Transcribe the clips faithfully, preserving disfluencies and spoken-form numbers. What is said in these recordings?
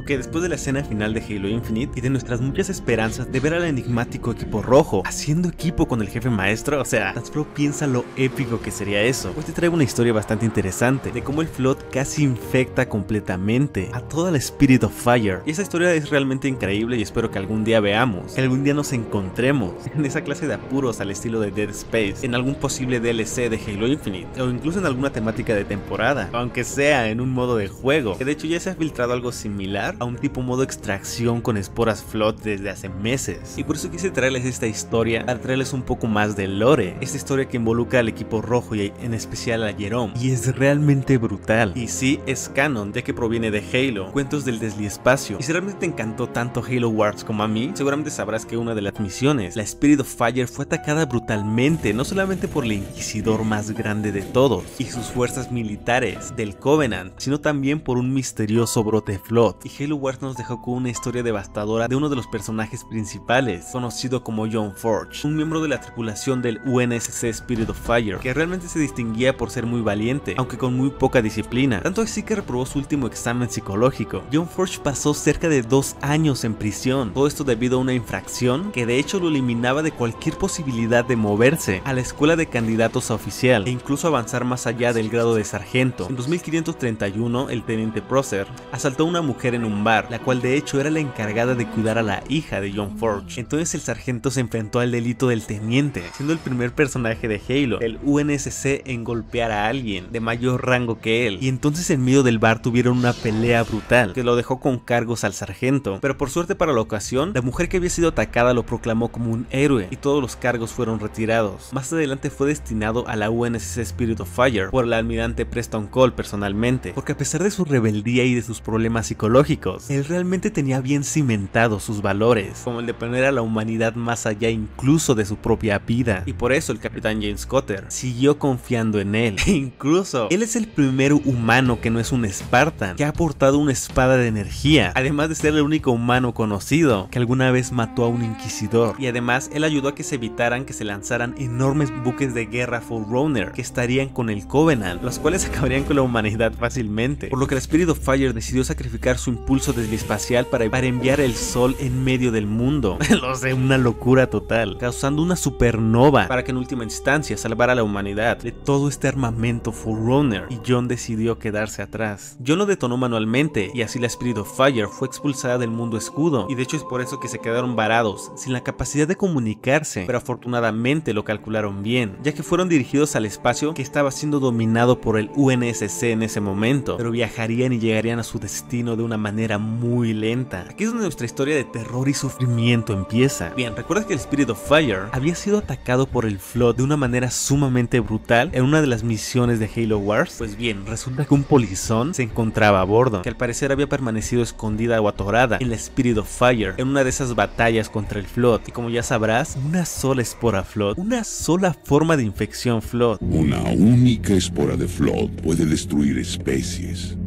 porque después de la escena final de Halo Infinite y de nuestras muchas esperanzas de ver al enigmático equipo rojo haciendo equipo con el jefe maestro, o sea, tan solo piensa lo épico que sería eso. Hoy te traigo una historia bastante interesante de cómo el Flood casi infecta completamente a toda la Spirit of Fire, y esa historia es realmente increíble y espero que algún día veamos, que algún día nos encontremos en esa clase de apuros al estilo de Dead Space, en algún posible D L C de Halo Infinite, o incluso en alguna temática de temporada, aunque sea en un modo de juego, que de hecho ya se ha filtrado algo similar a un tipo modo extracción con esporas Flood desde hace meses, y por eso quise traerles esta historia para traerles un poco más de lore, esta historia que involucra al equipo rojo y en especial a Jerome, y es realmente brutal, y sí es canon ya que proviene de Halo, Cuentos del Desliespacio, y si realmente te encantó tanto Halo Wars como a mí, seguramente sabrás que una de las misiones, la Spirit of Fire, fue atacada brutalmente, no solamente por el Inquisidor más grande de todos y sus fuerzas militares del Covenant, sino también por un misterioso brote Flood, y Halo Wars nos dejó con una historia devastadora de uno de los personajes principales, conocido como John Forge, un miembro de la tripulación del U N S C Spirit of Fire, que realmente se distinguía por ser muy valiente, aunque con muy poca disciplina, tanto así que reprobó su último examen psicológico. John Forge pasó cerca de dos años en prisión, todo esto debido a una infracción que de hecho lo eliminaba de cualquier posibilidad de moverse a la escuela de candidatos a oficial e incluso avanzar más allá del grado de sargento. En dos mil quinientos treinta y uno, el teniente Prosser asaltó a una mujer en un bar, la cual de hecho era la encargada de cuidar a la hija de John Forge. Entonces el sargento se enfrentó al delito del teniente, siendo el primer personaje de Halo, el U N S C, en golpear a alguien de mayor rango que él, y entonces en medio del bar tuvieron una pelea brutal que lo dejó con cargos al sargento, pero por suerte para la ocasión, la mujer que había sido atacada lo proclamó como un héroe y todos los cargos fueron retirados. Más adelante fue destinado a la U N S C Spirit of Fire por el almirante Preston Cole personalmente, porque a pesar de su rebeldía y de sus problemas psicológicos, él realmente tenía bien cimentados sus valores, como el de poner a la humanidad más allá incluso de su propia vida, y por eso el capitán James Cotter siguió confiando en él. E incluso, él es el primer humano que no es un Spartan que ha portado una espada de energía, además de ser el único humano conocido que alguna vez mató a un inquisidor, y además él ayudó a que se evitaran que se lanzaran enormes buques de guerra Forerunner que estarían con el Covenant, los cuales acabarían con la humanidad fácilmente, por lo que la Spirit of Fire decidió sacrificar su impulso desliespacial para, para enviar el sol en medio del mundo. Lo sé, una locura total, causando una supernova para que en última instancia salvara a la humanidad de todo este armamento Forerunner, y John decidió quedarse atrás. John lo detonó manualmente y así la Spirit of Fire fue expulsada del mundo escudo, y de hecho es por eso que se quedaron varados sin la capacidad de comunicarse, pero afortunadamente lo calcularon bien, ya que fueron dirigidos al espacio que estaba siendo dominado por el U N S C en ese momento, pero viajarían y llegarían a su destino de una manera muy lenta. Aquí es donde nuestra historia de terror y sufrimiento empieza. Bien, recuerda que el Spirit of Fire había sido atacado por el Flood de una manera sumamente brutal en una de las misiones de Halo Wars. Pues bien, resulta que un polizón se encontraba a bordo, que al parecer había permanecido escondida o atorada en la Spirit of Fire en una de esas batallas contra el Flood, y como ya sabrás, una sola espora Flood, una sola forma de infección Flood. Una única espora de Flood puede destruir especies.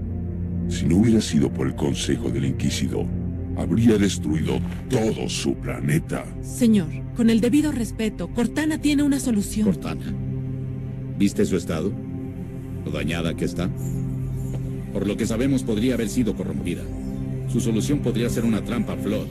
Si no hubiera sido por el consejo del Inquisidor, habría destruido todo su planeta. Señor, con el debido respeto, Cortana tiene una solución. Cortana. ¿Viste su estado? ¿Lo dañada que está? Por lo que sabemos, podría haber sido corrompida. Su solución podría ser una trampa Flood.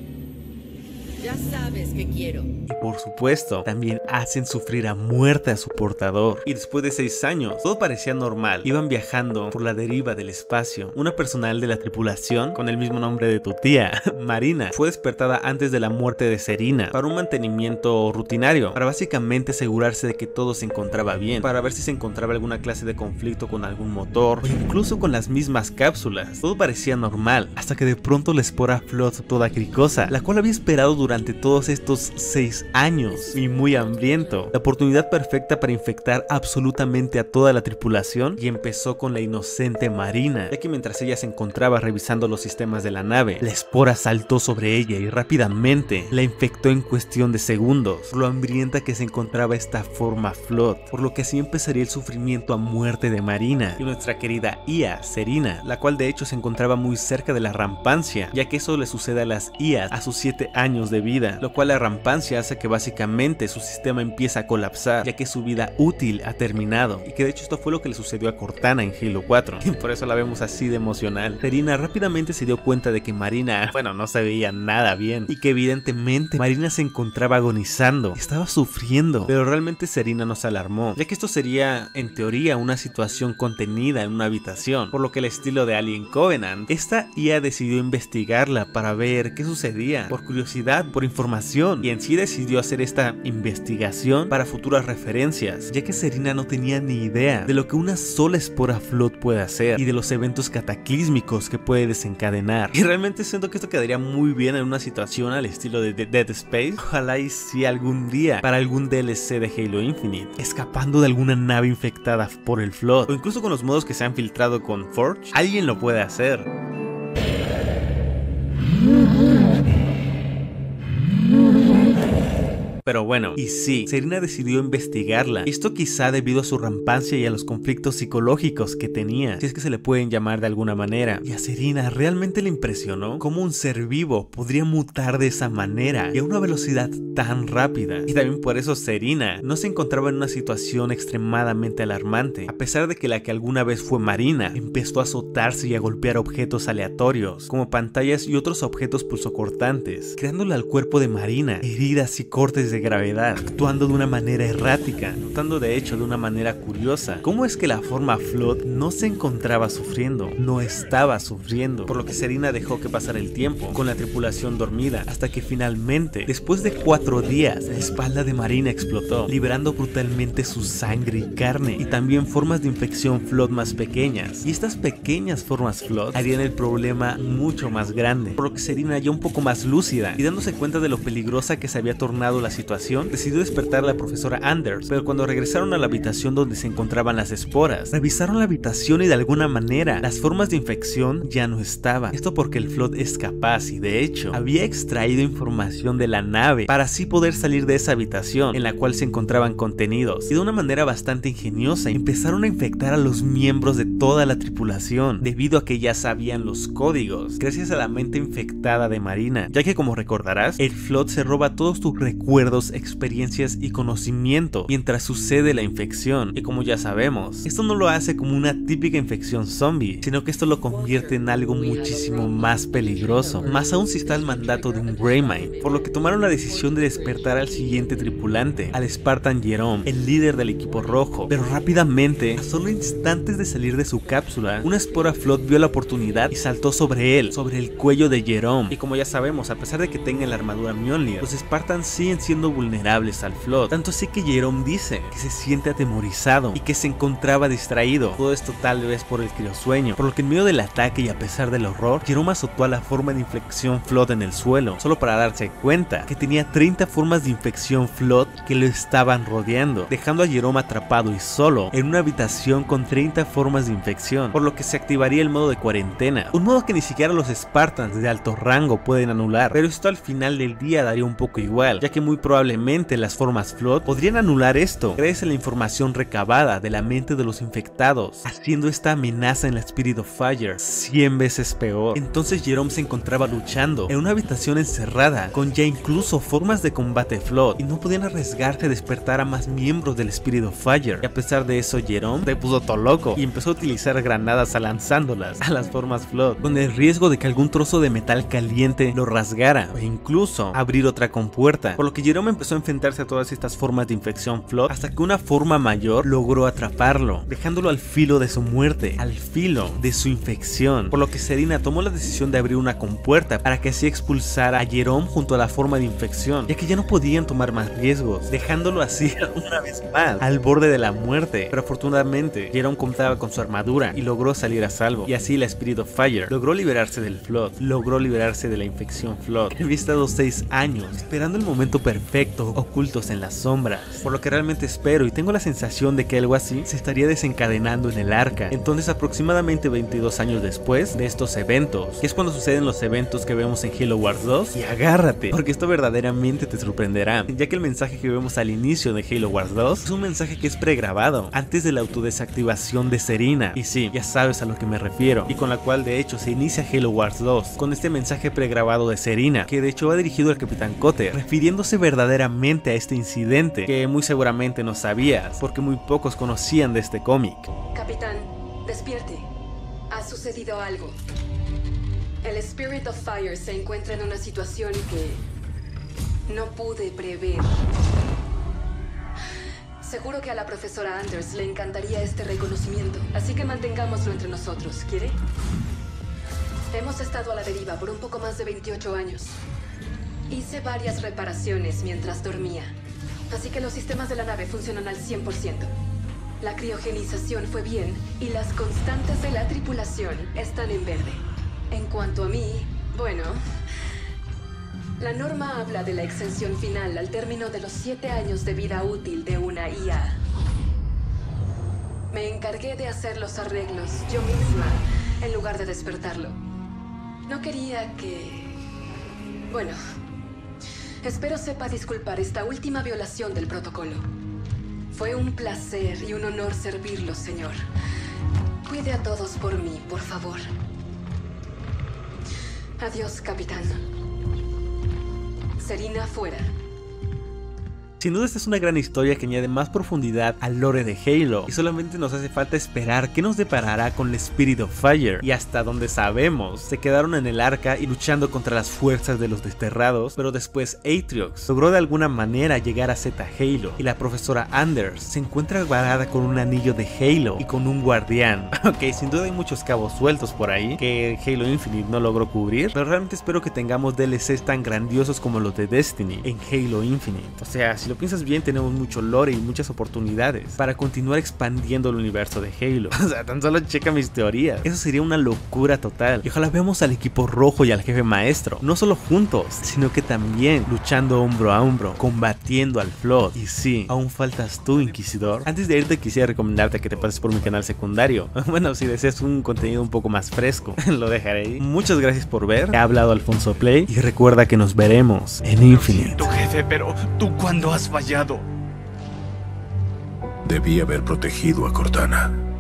Ya sabes que quiero. Y por supuesto, también hacen sufrir a muerte a su portador. Y después de seis años, todo parecía normal. Iban viajando por la deriva del espacio. Una personal de la tripulación, con el mismo nombre de tu tía, Marina, fue despertada antes de la muerte de Serina para un mantenimiento rutinario, para básicamente asegurarse de que todo se encontraba bien, para ver si se encontraba alguna clase de conflicto con algún motor, o incluso con las mismas cápsulas. Todo parecía normal, hasta que de pronto la espora Flood toda cricosa, la cual había esperado durante durante todos estos seis años y muy hambriento, la oportunidad perfecta para infectar absolutamente a toda la tripulación, y empezó con la inocente Marina, ya que mientras ella se encontraba revisando los sistemas de la nave, la espora saltó sobre ella y rápidamente la infectó en cuestión de segundos, por lo hambrienta que se encontraba esta forma Flood, por lo que así empezaría el sufrimiento a muerte de Marina y nuestra querida I A, Serina, la cual de hecho se encontraba muy cerca de la rampancia, ya que eso le sucede a las I As a sus siete años de vida. vida, lo cual la rampancia hace que básicamente su sistema empiece a colapsar, ya que su vida útil ha terminado, y que de hecho esto fue lo que le sucedió a Cortana en Halo cuatro, y por eso la vemos así de emocional. Serena rápidamente se dio cuenta de que Marina, bueno, no se veía nada bien, y que evidentemente Marina se encontraba agonizando, estaba sufriendo, pero realmente Serena no se alarmó, ya que esto sería, en teoría, una situación contenida en una habitación, por lo que el estilo de Alien Covenant, esta I A decidió investigarla para ver qué sucedía, por curiosidad, por información, y en sí decidió hacer esta investigación para futuras referencias, ya que Serena no tenía ni idea de lo que una sola espora Flood puede hacer y de los eventos cataclísmicos que puede desencadenar. Y realmente siento que esto quedaría muy bien en una situación al estilo de Dead Space. Ojalá y si algún día para algún D L C de Halo Infinite, escapando de alguna nave infectada por el Flood, o incluso con los modos que se han filtrado con Forge, alguien lo puede hacer. Pero bueno, y sí, Serena decidió investigarla, esto quizá debido a su rampancia y a los conflictos psicológicos que tenía, si es que se le pueden llamar de alguna manera. Y a Serena realmente le impresionó cómo un ser vivo podría mutar de esa manera y a una velocidad tan rápida. Y también por eso Serena no se encontraba en una situación extremadamente alarmante, a pesar de que la que alguna vez fue Marina empezó a azotarse y a golpear objetos aleatorios, como pantallas y otros objetos pulsocortantes, creándole al cuerpo de Marina heridas y cortes de de gravedad, actuando de una manera errática, notando de hecho de una manera curiosa cómo es que la forma Flood no se encontraba sufriendo, no estaba sufriendo, por lo que Serena dejó que pasara el tiempo con la tripulación dormida, hasta que finalmente, después de cuatro días, la espalda de Marina explotó, liberando brutalmente su sangre y carne, y también formas de infección Flood más pequeñas, y estas pequeñas formas Flood harían el problema mucho más grande, por lo que Serena, ya un poco más lúcida y dándose cuenta de lo peligrosa que se había tornado la situación, decidió despertar a la profesora Anders, pero cuando regresaron a la habitación donde se encontraban las esporas, revisaron la habitación y de alguna manera las formas de infección ya no estaban. Esto porque el Flood es capaz y de hecho había extraído información de la nave para así poder salir de esa habitación en la cual se encontraban contenidos, y de una manera bastante ingeniosa empezaron a infectar a los miembros de toda la tripulación debido a que ya sabían los códigos gracias a la mente infectada de Marina, ya que como recordarás, el Flood se roba todos tus recuerdos, experiencias y conocimiento mientras sucede la infección, y como ya sabemos, esto no lo hace como una típica infección zombie, sino que esto lo convierte en algo muchísimo más peligroso, más aún si está al mandato de un Greymine, por lo que tomaron la decisión de despertar al siguiente tripulante, al Spartan Jerome, el líder del equipo rojo, pero rápidamente, a solo instantes de salir de su cápsula, una espora Flood vio la oportunidad y saltó sobre él, sobre el cuello de Jerome, y como ya sabemos, a pesar de que tenga la armadura Mjolnir, los Spartans siguen siendo vulnerables al Flood, tanto así que Jerome dice que se siente atemorizado y que se encontraba distraído, todo esto tal vez por el criosueño, por lo que en medio del ataque y a pesar del horror, Jerome azotó a la forma de infección Flood en el suelo, solo para darse cuenta que tenía treinta formas de infección Flood que lo estaban rodeando, dejando a Jerome atrapado y solo en una habitación con treinta formas de infección, por lo que se activaría el modo de cuarentena, un modo que ni siquiera los Spartans de alto rango pueden anular, pero esto al final del día daría un poco igual, ya que muy probablemente las formas Flood podrían anular esto gracias a la información recabada de la mente de los infectados, haciendo esta amenaza en la Spirit of Fire cien veces peor. Entonces Jerome se encontraba luchando en una habitación encerrada con ya incluso formas de combate Flood y no podían arriesgarse a despertar a más miembros del Spirit of Fire, y a pesar de eso Jerome se puso todo loco y empezó a utilizar granadas lanzándolas a las formas Flood, con el riesgo de que algún trozo de metal caliente lo rasgara o incluso abrir otra compuerta, por lo que Jerome empezó a enfrentarse a todas estas formas de infección Flood hasta que una forma mayor logró atraparlo, dejándolo al filo de su muerte, al filo de su infección, por lo que Serena tomó la decisión de abrir una compuerta para que así expulsara a Jerome junto a la forma de infección, ya que ya no podían tomar más riesgos, dejándolo así una vez más al borde de la muerte. Pero afortunadamente Jerome contaba con su armadura y logró salir a salvo, y así la Spirit of Fire logró liberarse del Flood, logró liberarse de la infección Flood. Había estado seis años esperando el momento perfecto efecto ocultos en las sombras, por lo que realmente espero y tengo la sensación de que algo así se estaría desencadenando en el arca. Entonces aproximadamente veintidós años después de estos eventos, que es cuando suceden los eventos que vemos en Halo Wars dos, y agárrate, porque esto verdaderamente te sorprenderá, ya que el mensaje que vemos al inicio de Halo Wars dos es un mensaje que es pregrabado antes de la autodesactivación de Serina, y sí, ya sabes a lo que me refiero, y con la cual de hecho se inicia Halo Wars dos, con este mensaje pregrabado de Serina, que de hecho va dirigido al Capitán Cotter, refiriéndose verdaderamente a este incidente, que muy seguramente no sabías, porque muy pocos conocían de este cómic. Capitán, despierte. Ha sucedido algo. El Spirit of Fire se encuentra en una situación que no pude prever. Seguro que a la profesora Anders le encantaría este reconocimiento, así que mantengámoslo entre nosotros, ¿quiere? Hemos estado a la deriva por un poco más de veintiocho años. Hice varias reparaciones mientras dormía, así que los sistemas de la nave funcionan al cien por ciento. La criogenización fue bien y las constantes de la tripulación están en verde. En cuanto a mí, bueno, la norma habla de la exención final al término de los siete años de vida útil de una I A. Me encargué de hacer los arreglos yo misma en lugar de despertarlo. No quería que... Bueno, espero sepa disculpar esta última violación del protocolo. Fue un placer y un honor servirlo, señor. Cuide a todos por mí, por favor. Adiós, capitán. Serina fuera. Sin duda esta es una gran historia que añade más profundidad al lore de Halo, y solamente nos hace falta esperar qué nos deparará con el Spirit of Fire, y hasta donde sabemos, se quedaron en el arca y luchando contra las fuerzas de los desterrados, pero después Atriox logró de alguna manera llegar a Z Halo, y la profesora Anders se encuentra varada con un anillo de Halo y con un guardián. Ok, sin duda hay muchos cabos sueltos por ahí que Halo Infinite no logró cubrir, pero realmente espero que tengamos D L Cs tan grandiosos como los de Destiny en Halo Infinite. O sea, si lo piensas bien, tenemos mucho lore y muchas oportunidades para continuar expandiendo el universo de Halo. O sea, tan solo checa mis teorías. Eso sería una locura total. Y ojalá veamos al equipo rojo y al jefe maestro, no solo juntos, sino que también luchando hombro a hombro, combatiendo al Flood. Y sí, aún faltas tú, Inquisidor. Antes de irte quisiera recomendarte que te pases por mi canal secundario. Bueno, si deseas un contenido un poco más fresco, lo dejaré ahí. Muchas gracias por ver. He hablado Alfonso Play y recuerda que nos veremos en Infinite. Lo siento, jefe, pero ¿tú cuándo has fallado? Debí haber protegido a Cortana.